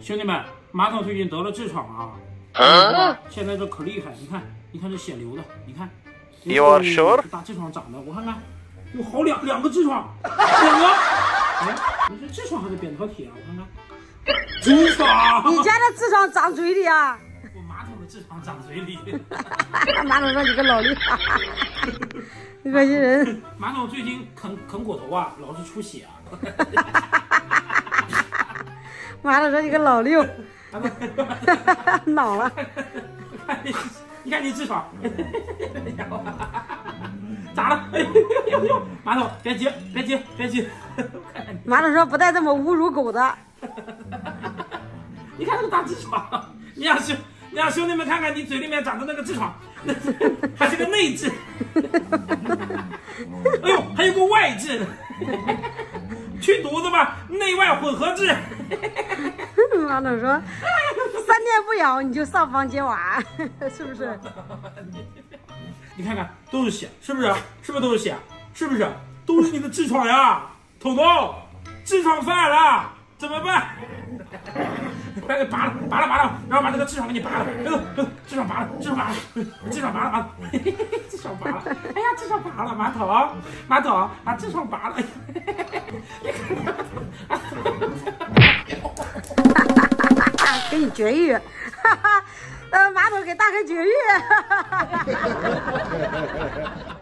兄弟们，马桶最近得了痔疮啊！现在这可厉害，你看这血流的，你看。 You are sure？ 大痔疮长的，我看看，有好两个痔疮，2个。哎，你是痔疮还是扁桃体啊？我看看。痔疮。 你家的痔疮长嘴里啊？ 我马桶的痔疮长嘴里。 马桶说你个老六，恶心人。 马桶最近啃果头啊，老是出血啊。 马桶说你个老六，恼了。 你看你痔疮，咋了？马桶别急。 马桶说不带这么侮辱狗的。 你看这个大痔疮，你让兄弟们看看你嘴里面长的那个痔疮，还是个内痔。哎呦，还有个外痔，去毒的吧，内外混合痔。 马桶说3天不咬你就上房揭瓦，是不是？ 你看看都是血，是不是？是不是都是血？是不是？都是你的痔疮呀，彤彤，痔疮犯了，怎么办？快给拔了，然后把这个痔疮给你拔了，痔疮拔了，痔疮拔了，痔疮拔了，哎呀，痔疮拔了，马桶，把痔疮拔了， 给你绝育，马桶给大哥绝育。